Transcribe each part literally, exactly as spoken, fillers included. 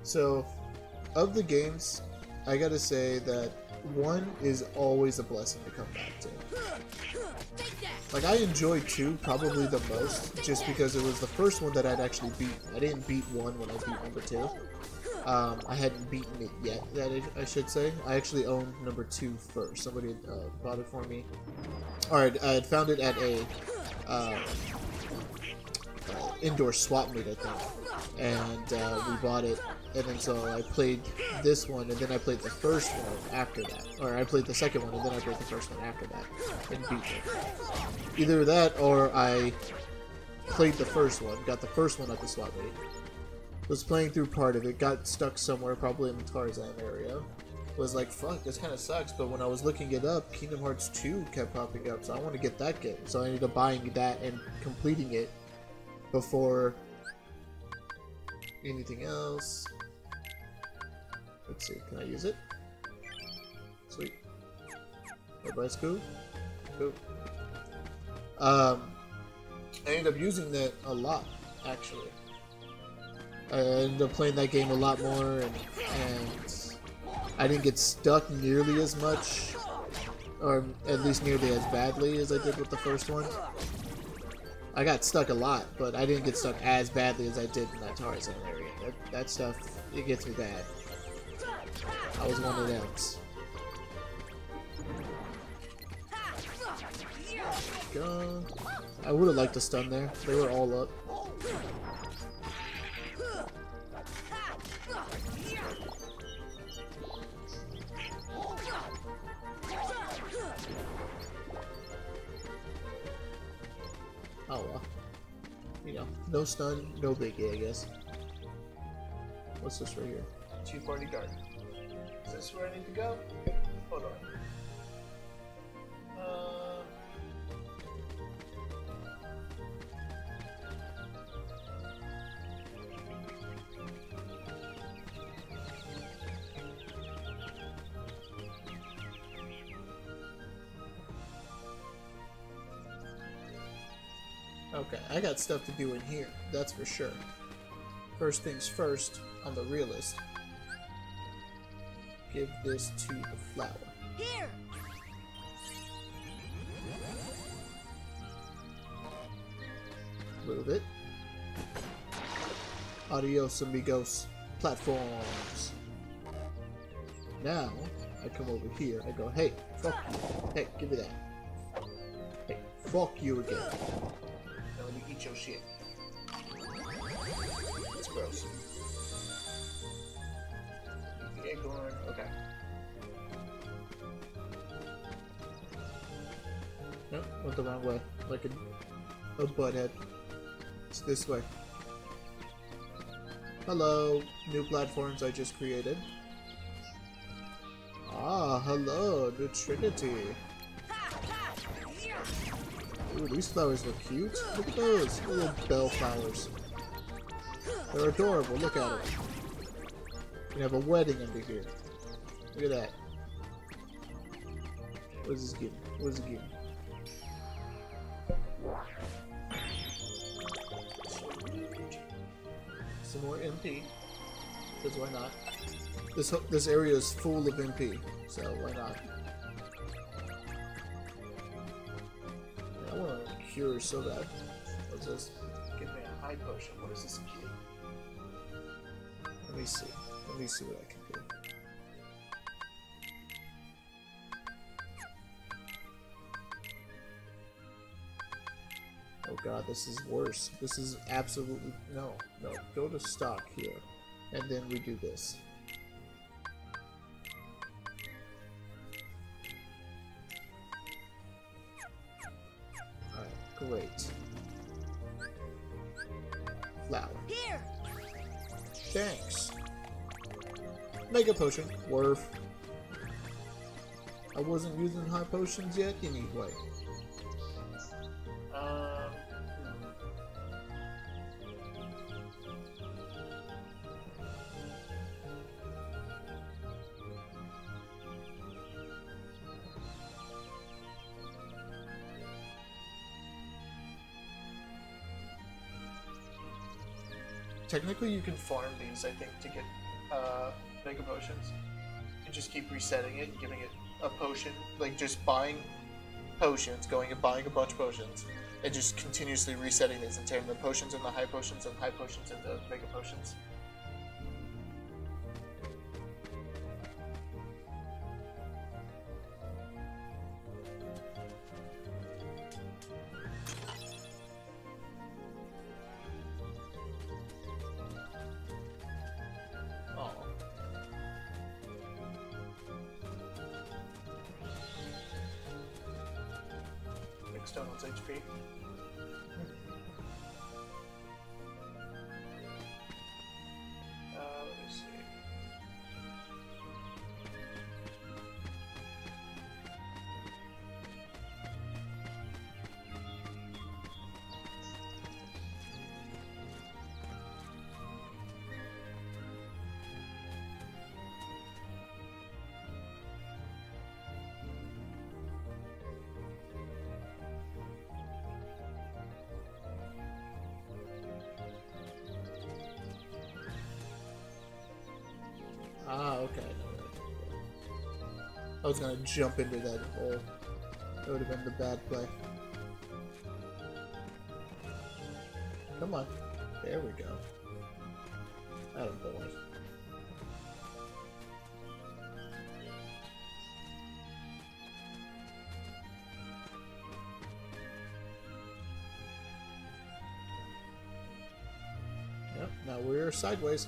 So, of the games, I gotta say that one is always a blessing to come back to. Like, I enjoyed two probably the most, just because it was the first one that I'd actually beaten. I didn't beat one when I beat number two. Um, I hadn't beaten it yet, that I, I should say. I actually owned number two first. Somebody had, uh, bought it for me. Alright, I had found it at a uh, uh, indoor swap meet, I think. And uh, we bought it, and then so I played this one, and then I played the first one after that. Or I played the second one, and then I played the first one after that, and beat it. Either that, or I played the first one, got the first one at the swap meet. Was playing through part of it, got stuck somewhere, probably in the Tarzan area. Was like, fuck, this kind of sucks, but when I was looking it up, Kingdom Hearts two kept popping up, so I want to get that game. So I ended up buying that and completing it before anything else. Let's see, can I use it? Sweet. Everybody's cool? Cool. Um, I ended up using that a lot, actually. I ended up playing that game a lot more, and, and I didn't get stuck nearly as much, or at least nearly as badly as I did with the first one. I got stuck a lot, but I didn't get stuck as badly as I did in that Tarzan area. That, that stuff, it gets me bad. I was one of them. Go. I would have liked to stun there. They were all up. Oh well. You know, no stun, no biggie, I guess. What's this right here? Chief Party Guard. Is this where I need to go? Hold on. Uh... Okay, I got stuff to do in here, that's for sure. First things first, on the realist. Give this to the flower. Here. Move it. Adios, amigos. Platforms. Now, I come over here, I go, hey, fuck you. Hey, give me that. Hey, fuck you again. Now let me eat your shit. It's gross. The acorn, okay. Nope, went the wrong way. Like a, a butthead. It's this way. Hello, new platforms I just created. Ah, hello, new Trinity. Ooh, these flowers look cute. Look at those, little bell flowers. They're adorable, look at them. We have a wedding under here. Look at that. What does this give me? What does it give me? Some more M P. Because why not? This this area is full of M P, so why not? Yeah, I want to cure so bad. What's this? Give me a high potion. What does this give? Let me see. Let me see what I can do. Oh god, this is worse. This is absolutely... No, no. Go to stock here. And then we do this. Alright, great. Flower. Here! Thanks. Mega potion. Worth. I wasn't using high potions yet anyway. Um... Technically, you can farm these, I think, to get uh, Mega Potions. And just keep resetting it and giving it a potion. Like, just buying potions, going and buying a bunch of potions, and just continuously resetting these and turning the potions into high potions and high potions into Mega Potions. Stone's H P. Uh, let me see. Ah, okay. I was gonna jump into that hole. That would have been the bad play. Come on. There we go. Atta boy. Yep, now we're sideways.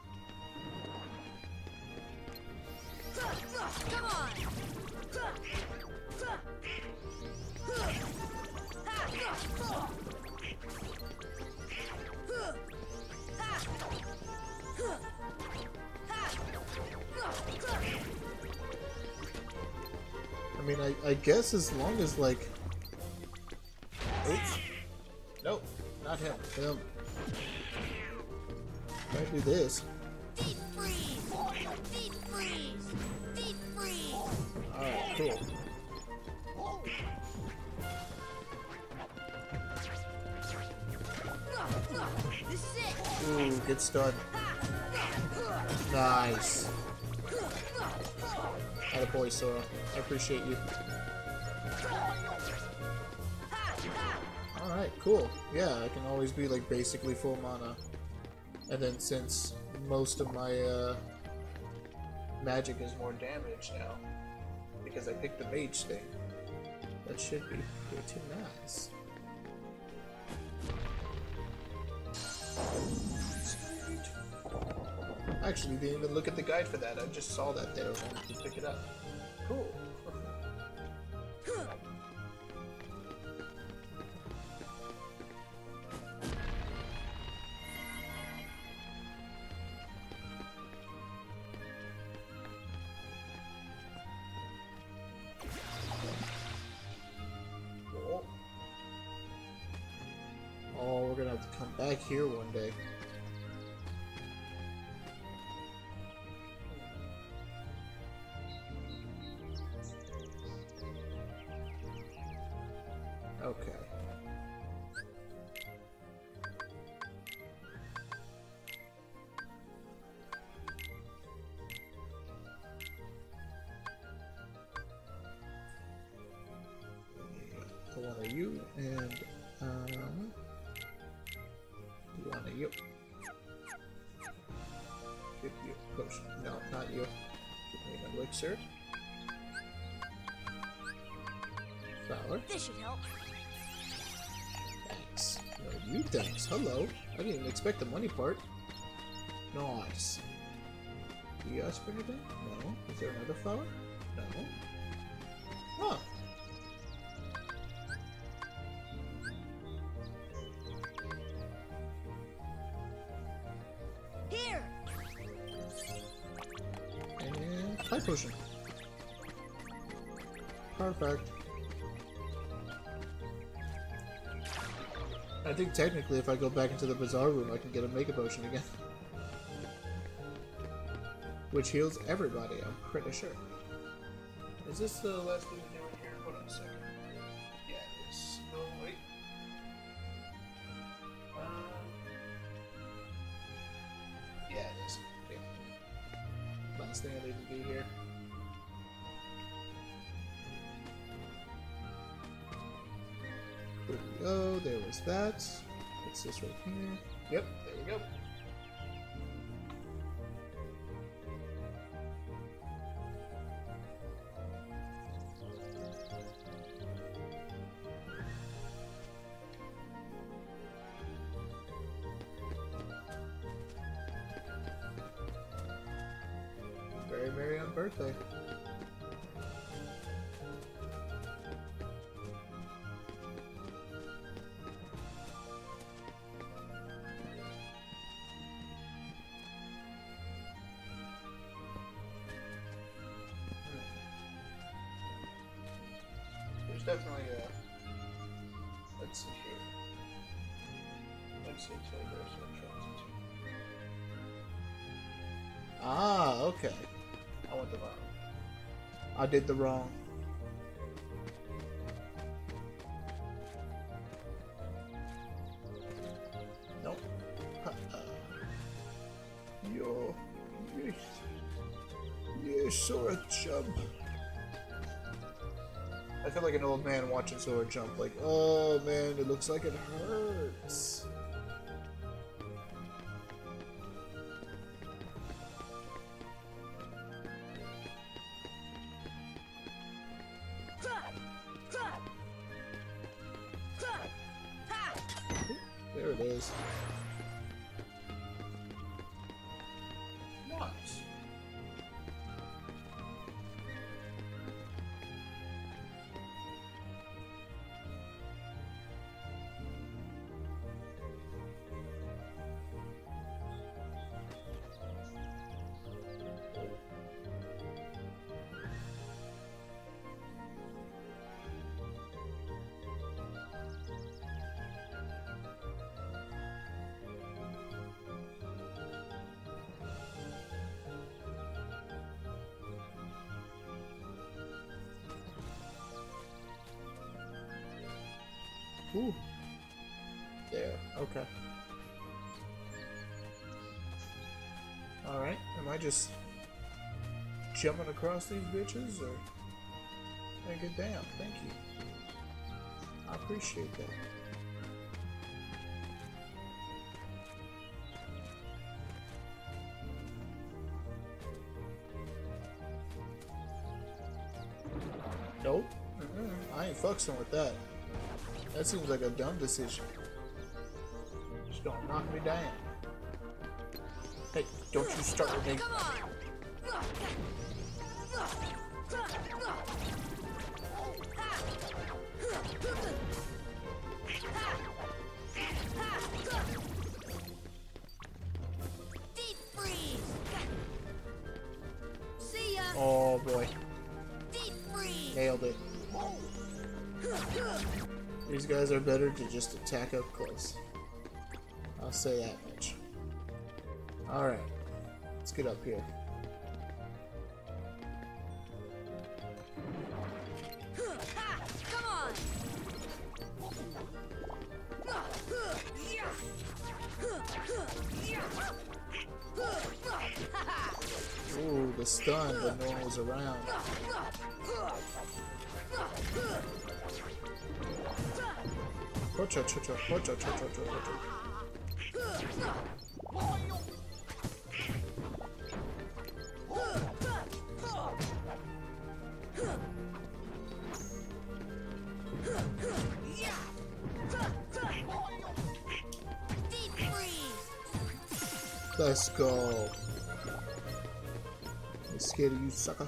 Come on! I mean, I, I guess as long as, like... Oops. Nope, not him. Him. Might do this. Deep freeze! Deep freeze! Deep freeze! Alright, cool. This is it! Ooh, good start. Nice. Attaboy, Sora. I appreciate you. Alright, cool. Yeah, I can always be like basically full mana. And then since most of my uh, magic is more damage now, because I picked the mage thing, that should be pretty nice. Actually, didn't even look at the guide for that. I just saw that there. I wanted to pick it up. Cool. Cool. Oh, we're gonna have to come back here one day. Okay. One of you and uh, one of you. Give you a potion. No, not you. Give me an elixir. Flower. This should help. Thanks. No, you thanks. Hello. I didn't even expect the money part. Nice. Do you ask for anything? No. Is there another flower? No. Huh. Here! And high potion. Perfect. I think technically if I go back into the bazaar room I can get a Mega Potion again. Which heals everybody, I'm pretty sure. Is this the last thing we're doing here? Hold on a second. Yeah, it is. No, wait. Um, yeah, it is. Okay. last thing I need to do here. There we go. There was that. What's this right here? Yep, there we go. Very merry on birthday. There's definitely a. Let's see here. Let's see. Ah, okay. I went the wrong. I did the wrong. Nope. Uh-uh. Yo, yes, yes, Sora jump. I feel like an old man watching Sora jump. Like, oh man, it looks like it hurts. There it is. Nice. Ooh. There. Okay. Alright. Am I just jumping across these bitches, or? Hey, good damn. Thank you. I appreciate that. Nope. Mm-mm. I ain't fucking with that. That seems like a dumb decision. Just don't knock me down. Hey, don't you start with me. Come on. Deep freeze. See ya. Oh boy. Deep freeze. Nailed it. These guys are better to just attack up close. I'll say that much. Alright. Let's get up here. Come on. Ooh, the stun, but no one was around. Pocha, chocha, pocha, chocha, chocha. Deep freeze. Let's go. I'm scared of you, sucker.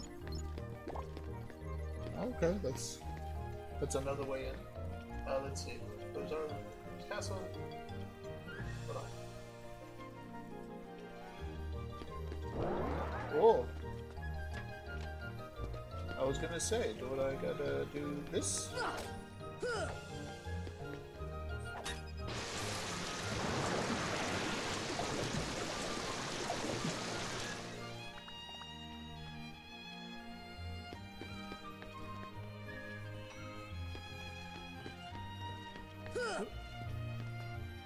Okay, that's that's another way in. Uh, let's see. There's our castle. Hold on. Whoa. I was gonna say, do I gotta do this?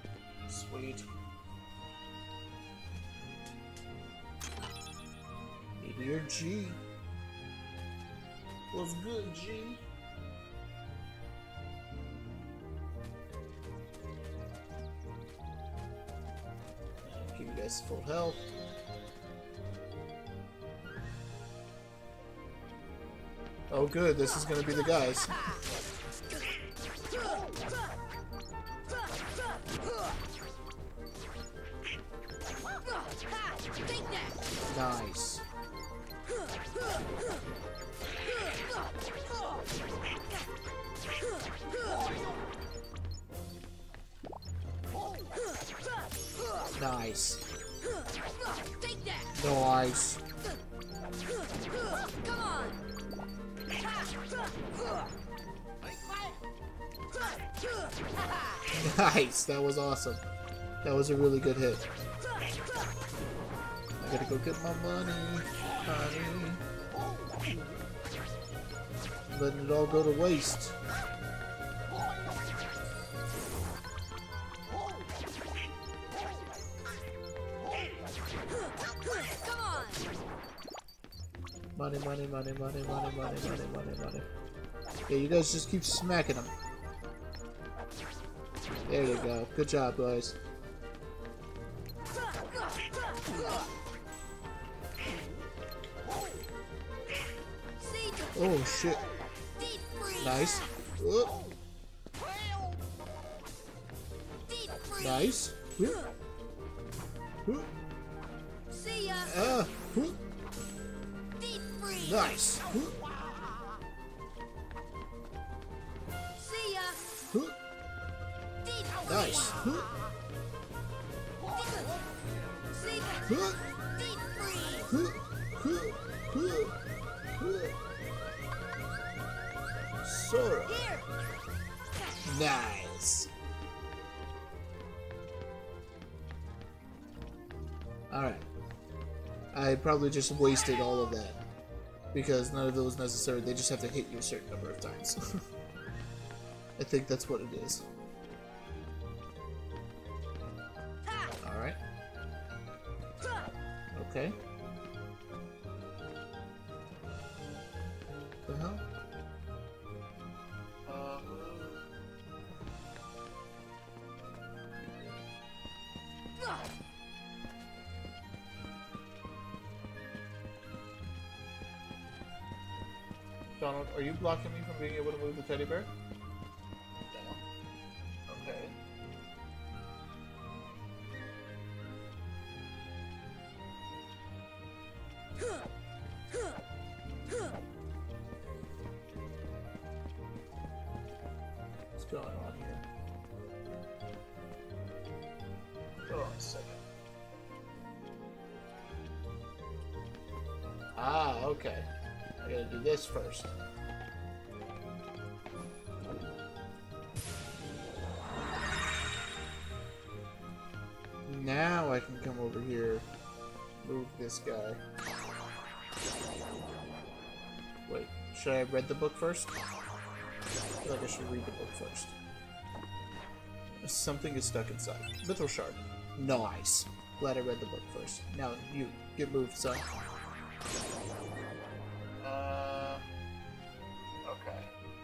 Sweet. Weird G. What's good, G? Give you guys full health. Oh good, this is gonna be the guys. Nice. Nice. Nice. Come on. Nice. That was awesome. That was a really good hit. I gotta go get my money, honey. Letting it all go to waste. Come on. Money, money, money, money, money, money, money, money, money. Yeah, you guys just keep smacking them. There you go. Good job, guys. Oh shit. Nice. Oh. Nice. See ya. Ah. Deep freeze. Nice. See ya. Deep Nice. See ya. Deep freeze. Sora. Here. Nice. Alright. I probably just wasted all of that. Because none of it was necessary. They just have to hit you a certain number of times. I think that's what it is. Alright. Okay. The hell? Donald, are you blocking me from being able to move the teddy bear? No. Okay. What's going on here? Hold on a second. Ah, okay. I gotta do this first. Now I can come over here, move this guy. Wait, should I have read the book first? I feel like I should read the book first. Something is stuck inside. Mithril shard. Nice. Glad I read the book first. Now you get moved, son. Uh, okay.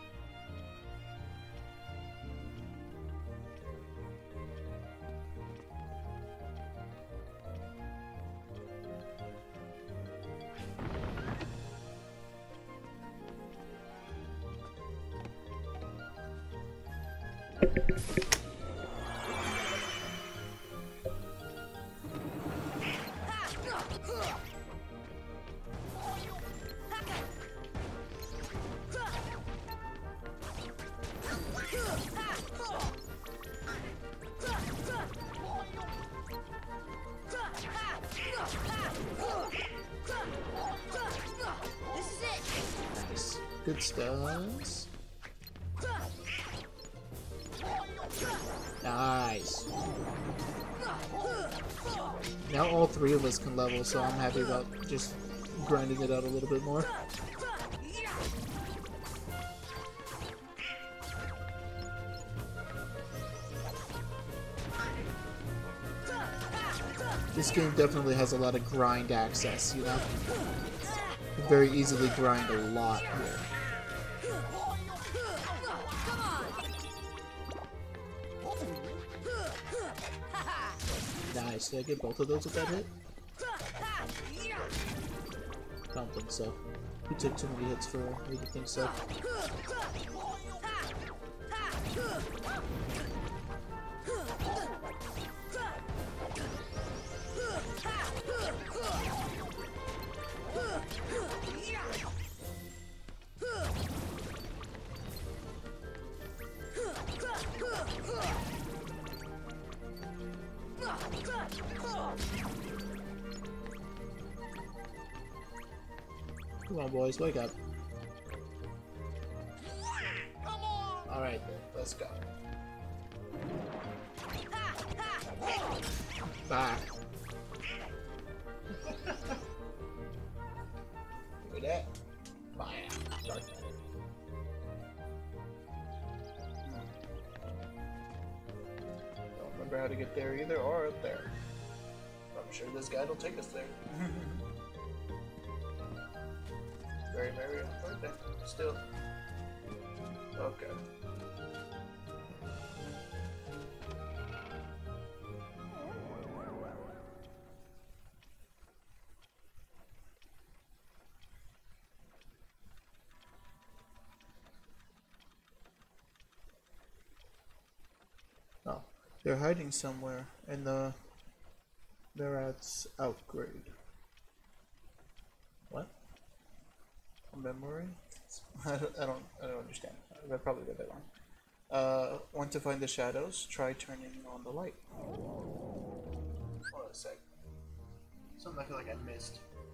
This is it. Nice. Good stuff. Nice. Now all three of us can level, so I'm happy about just grinding it out a little bit more. This game definitely has a lot of grind access, you know? can very easily grind a lot here. Nice. Did I get both of those with that hit? I don't think so. He took too many hits for me to think so. Come on, boys, wake up. Alright, then, let's go. Bye. Look at that. Bye. Dark Knight. Don't remember how to get there either, or up there. I'm sure this guide will take us there. Very merry on birthday. Still. Okay. Oh, they're hiding somewhere in the Barat's outgrade. What? Memory? I don't, I don't, I don't understand. I probably read that wrong. Uh, want to find the shadows? Try turning on the light. Hold on a sec. Something I feel like I missed.